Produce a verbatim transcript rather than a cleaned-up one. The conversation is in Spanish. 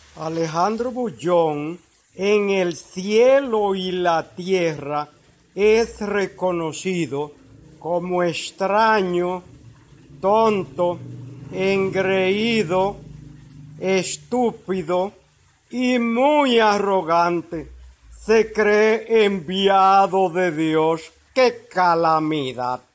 Alejandro Bullón, en el cielo y la tierra, es reconocido como extraño, tonto, engreído, estúpido y muy arrogante. Se cree enviado de Dios. ¡Qué calamidad!